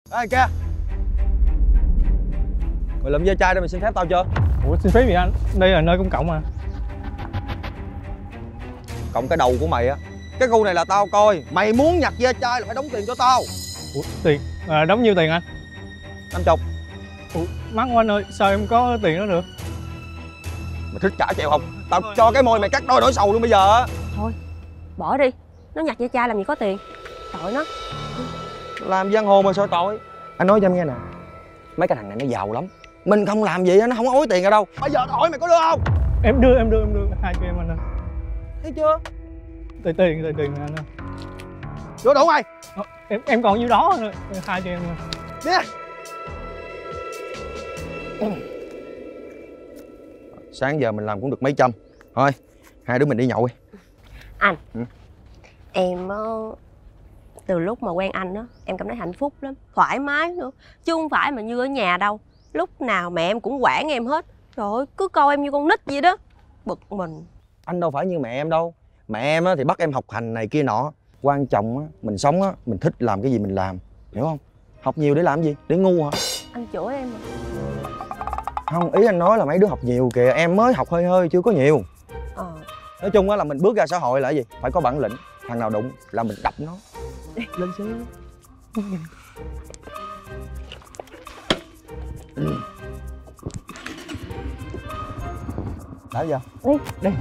Ê kia, mày lụm ve chai để mày xin phép tao chưa? Ủa xin phép gì anh? Đây là nơi công cộng mà. Cộng cái đầu của mày á. Cái khu này là tao coi. Mày muốn nhặt ve chai là phải đóng tiền cho tao. Ủa tiền? Đóng nhiêu tiền anh? 50. Ủa mắc quá anh ơi, sao em có tiền đó được? Mày thích trả chèo không? Tao cho cái môi mày cắt đôi đổi sầu luôn bây giờ á. Thôi bỏ đi, nó nhặt ve chai làm gì có tiền. Tội nó. Làm giang hồ mà sao tội. Anh nói cho em nghe nè, mấy cái thằng này nó giàu lắm. Mình không làm gì nó không ối tiền ra đâu. Bây giờ tao hỏi mày có đưa không? Em đưa 2 cho em anh ơi. Thấy chưa? Tiền anh ơi. Đưa đủ mày. Em còn nhiêu đó anh ơi. 2 cho em ơi. Đi. Sáng giờ mình làm cũng được mấy trăm. Thôi, hai đứa mình đi nhậu đi. Anh, em từ lúc mà quen anh đó, em cảm thấy hạnh phúc lắm, thoải mái nữa. Chứ không phải mà như ở nhà đâu. Lúc nào mẹ em cũng quản em hết. Trời ơi, cứ coi em như con nít vậy đó. Bực mình. Anh đâu phải như mẹ em đâu. Mẹ em thì bắt em học hành này kia nọ. Quan trọng á, mình sống á, mình thích làm cái gì mình làm. Hiểu không? Học nhiều để làm gì? Để ngu hả? Anh chửi em mà. Không, ý anh nói là mấy đứa học nhiều kìa. Em mới học hơi hơi chưa có nhiều. Nói chung á là mình bước ra xã hội là cái gì? Phải có bản lĩnh. Thằng nào đụng là mình đập nó. Lên xe. Đã giờ đi.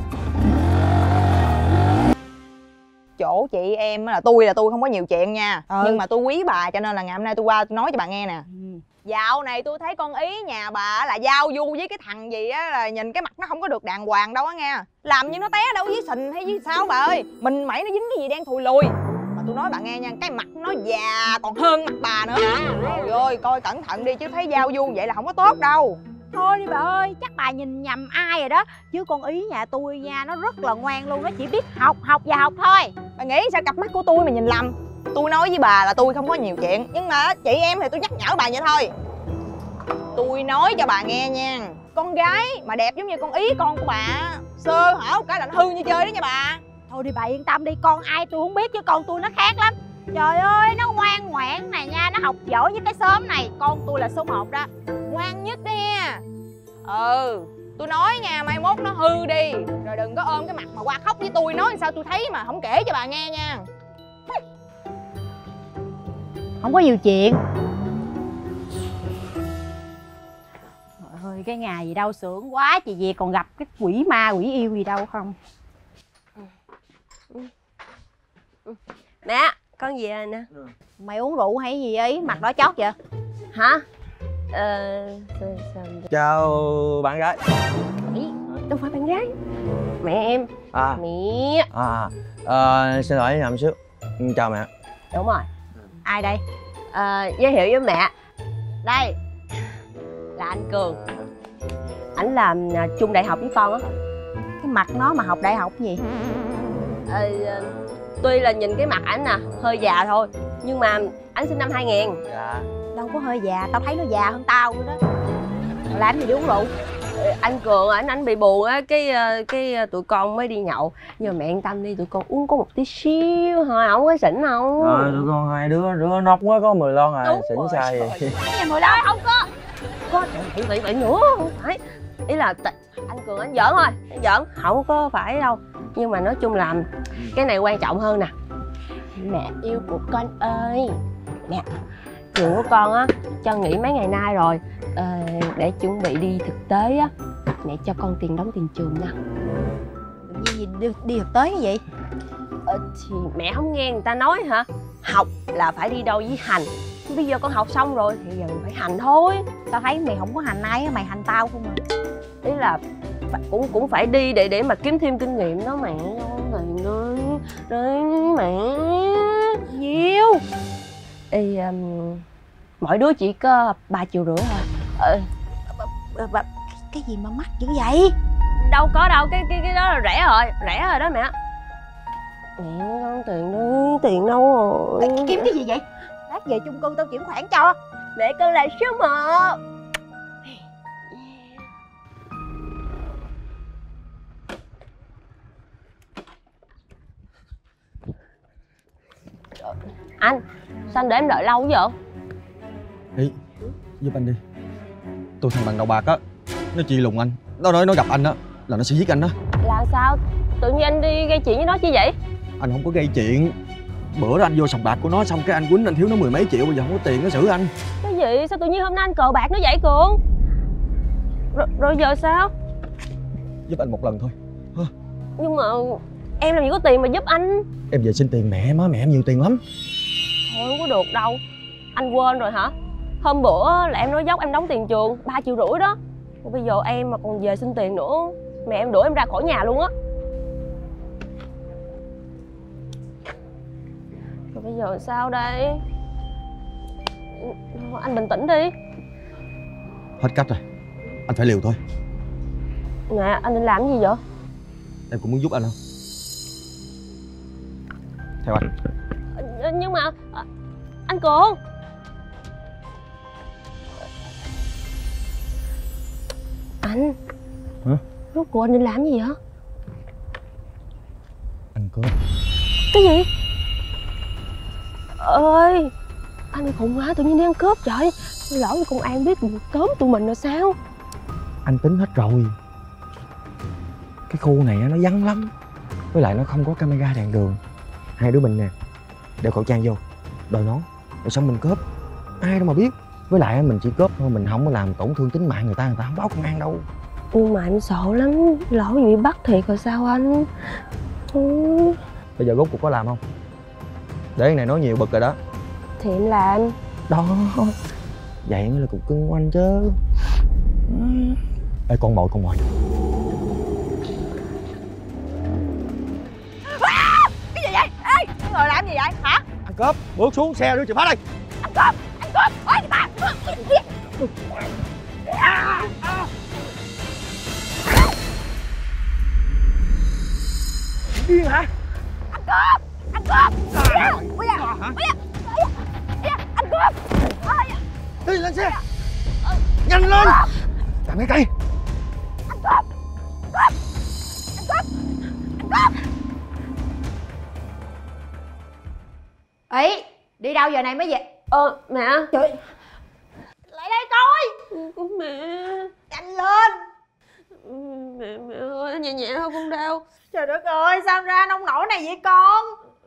Chỗ chị em là tôi không có nhiều chuyện nha. Nhưng mà tôi quý bà cho nên là ngày hôm nay tôi qua tôi nói cho bà nghe nè. Dạo này tôi thấy con Ý nhà bà là giao du với cái thằng gì á, là nhìn cái mặt nó không có được đàng hoàng đâu á nghe. Làm như nó té đâu với sình hay với sao bà ơi. Mình mẩy nó dính cái gì đen thùi lùi. Mà tôi nói bà nghe nha, cái mặt nó già còn hơn mặt bà nữa. Trời ơi, coi cẩn thận đi chứ thấy giao du vậy là không có tốt đâu. Thôi đi bà ơi, chắc bà nhìn nhầm ai rồi đó. Chứ con Ý nhà tôi nha, nó rất là ngoan luôn. Nó chỉ biết học và học thôi. Bà nghĩ sao cặp mắt của tôi mà nhìn lầm. Tôi nói với bà là tôi không có nhiều chuyện. Nhưng mà chị em thì tôi nhắc nhở bà vậy thôi. Tôi nói cho bà nghe nha, con gái mà đẹp giống như con Ý con của bà, sơ hở cái là nó hư như chơi đó nha bà. Thôi đi bà yên tâm đi, con ai tôi không biết chứ con tôi nó khác lắm. Trời ơi, nó ngoan ngoãn này nha, nó học giỏi với cái xóm này. Con tôi là số 1 đó. Ngoan nhất đó nha. Tôi nói nha, mai mốt nó hư đi rồi đừng có ôm cái mặt mà qua khóc với tôi. Nói sao tôi thấy mà không kể cho bà nghe nha. Không có nhiều chuyện. Trời ơi, cái ngày gì đâu sướng quá. Chị về còn gặp cái quỷ ma quỷ yêu gì đâu không. Mẹ, con về rồi nè. Mày uống rượu hay gì ấy, mặt đỏ chót vậy? Hả? Chào bạn gái. Đâu phải bạn gái. Mẹ em. Mẹ. Xin lỗi nhầm xíu. Chào mẹ. Đúng rồi. Ai đây? Giới thiệu với mẹ. Đây là anh Cường. Ảnh làm chung đại học với con á. Cái mặt nó mà học đại học gì? Tuy là nhìn cái mặt ảnh nè hơi già thôi, nhưng mà ảnh sinh năm 2000. Dạ. Đâu có hơi già, tao thấy nó già hơn tao nữa đó. Làm gì đi uống rượu? Anh Cường ảnh bị buồn á, cái tụi con mới đi nhậu. Nhưng mà mẹ yên tâm đi, tụi con uống có một tí xíu thôi, không có xỉn đâu. Rồi tụi con hai đứa nóc quá có 10 lon à. Đúng xỉn rồi. sai vậy. Cái gì 10 lon không có vậy nữa, không phải. Ý là anh Cường anh giỡn thôi, anh giỡn, không có phải đâu. Nhưng mà nói chung là cái này quan trọng hơn nè. Mẹ yêu của con ơi. Nè, trường của con á cho nghỉ mấy ngày nay rồi, để chuẩn bị đi thực tế á. Mẹ cho con tiền đóng tiền trường nha. Gì đi thực tế cái gì? Thì mẹ không nghe người ta nói hả? Học là phải đi đâu với hành. Bây giờ con học xong rồi thì giờ mình phải hành thôi. Tao thấy mày không có hành ai á, mày hành tao không à. Ý là cũng phải đi để mà kiếm thêm kinh nghiệm đó mẹ. Tiền ơi, đấy mẹ. Nhiều. Mỗi đứa chỉ có 3,5 triệu thôi. Cái gì mà mắc dữ vậy? Đâu có đâu, cái đó là rẻ rồi đó mẹ. Mẹ con tiền đâu rồi. Kiếm cái gì vậy? Lát về chung cư tao chuyển khoản cho. Mẹ con là số 1. Anh, sao anh để em đợi lâu vậy? Ý, giúp anh đi. Tôi thằng bằng đầu bạc á, nó truy lùng anh. Nó nói nó gặp anh á là nó sẽ giết anh đó. Là sao? Tự nhiên anh đi gây chuyện với nó chi vậy? Anh không có gây chuyện. Bữa đó anh vô sòng bạc của nó xong cái anh quýnh anh thiếu nó 10 mấy triệu, bây giờ không có tiền nó xử anh. Cái gì? Sao tự nhiên hôm nay anh cờ bạc nó vậy Cường? Rồi giờ sao? Giúp anh một lần thôi. Nhưng mà em làm gì có tiền mà giúp anh. Em về xin tiền mẹ, má mẹ em nhiều tiền lắm. Thôi không có được đâu. Anh quên rồi hả? Hôm bữa là em nói dốc em đóng tiền trường 3,5 triệu đó. Còn bây giờ em mà còn về xin tiền nữa, mẹ em đuổi em ra khỏi nhà luôn á. Rồi bây giờ sao đây? Anh bình tĩnh đi. Hết cách rồi, anh phải liều thôi. Nè, anh định làm cái gì vậy? Em cũng muốn giúp anh không? Theo anh. Nhưng mà anh Cường. Anh. Hả? Rốt cuộc anh định làm gì vậy? Anh cướp. Cái gì? Ơi, anh khùng hả? Tự nhiên đi ăn cướp trời. Lỡ như công an biết tóm tụi mình rồi sao? Anh tính hết rồi. Cái khu này nó vắng lắm. Với lại nó không có camera đèn đường. Hai đứa mình nè, đeo khẩu trang vô, đội nón, rồi xong mình cướp. Ai đâu mà biết. Với lại mình chỉ cướp thôi, mình không có làm tổn thương tính mạng người ta không báo công an đâu. Nhưng mà anh sợ lắm, lỡ bị bắt thiệt rồi sao anh? Bây giờ rốt cuộc có làm không? Để cái này nói nhiều bực rồi đó. Thì em làm. Đó, vậy mới là cục cưng của anh chứ. Ê con mồi. Cái gì vậy? Ê, ngồi làm gì vậy hả? Ăn cướp, bước xuống xe đưa chìa khóa đây. Ăn cướp. Ôi chị ba. Điên hả? Ăn cướp. Bây giờ ăn cướp. Đi lên xe. Nhanh lên. Cầm cái cây. Ăn cướp. Ý, đi đâu giờ này mới về? Mẹ. Trời, lại đây coi. Mẹ. Nhanh lên. Mẹ ơi, nhẹ nhẹ thôi con đau. Trời đất ơi, sao ra nông nổi này vậy con?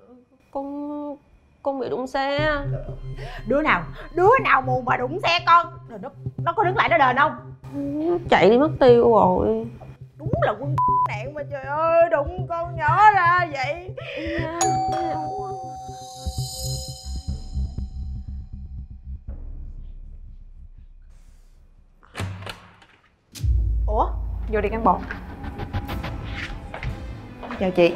Con bị đụng xe. Đứa nào mù mà đụng xe con? Rồi nó có đứng lại nó đền không? Chạy đi mất tiêu rồi. Đúng là quân nạn mà trời ơi, đụng con nhỏ ra vậy. Ủa, vô đi cán bộ. Chào chị.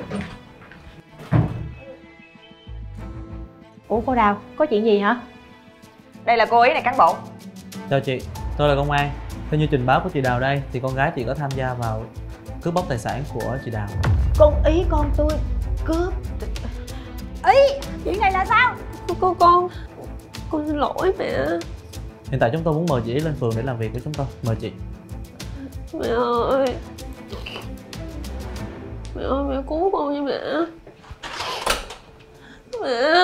Ủa cô Đào, có chuyện gì hả? Đây là cô ý này cán bộ. Chào chị, tôi là công an. Theo như trình báo của chị Đào đây thì con gái chị có tham gia vào cướp bóc tài sản của chị Đào. Con ý con tôi cướp. Ý, chuyện này là sao? Con xin lỗi mẹ. Hiện tại chúng tôi muốn mời chị lên phường để làm việc với chúng tôi. Mời chị. Mẹ ơi. Mẹ ơi, mẹ cứu con nha mẹ. Mẹ.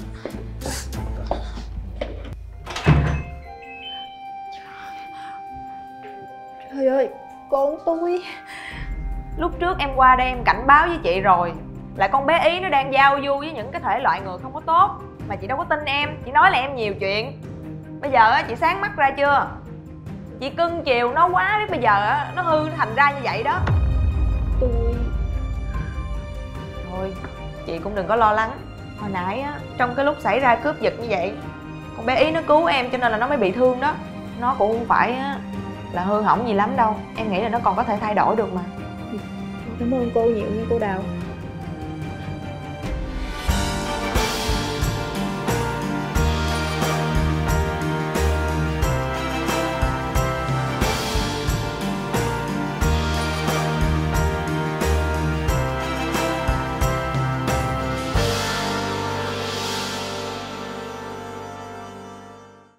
Trời ơi, con tôi. Lúc trước em qua đây em cảnh báo với chị rồi, là con bé Ý nó đang giao du với những cái thể loại người không có tốt. Mà chị đâu có tin em, chị nói là em nhiều chuyện. Bây giờ á, chị sáng mắt ra chưa? Chị cưng chiều nó quá biết bây giờ á, nó hư thành ra như vậy đó. Thôi, chị cũng đừng có lo lắng. Hồi nãy á, trong cái lúc xảy ra cướp giật như vậy, con bé Ý nó cứu em cho nên là nó mới bị thương đó. Nó cũng không phải á, là hư hỏng gì lắm đâu. Em nghĩ là nó còn có thể thay đổi được mà. Cảm ơn cô nhiều nha cô Đào.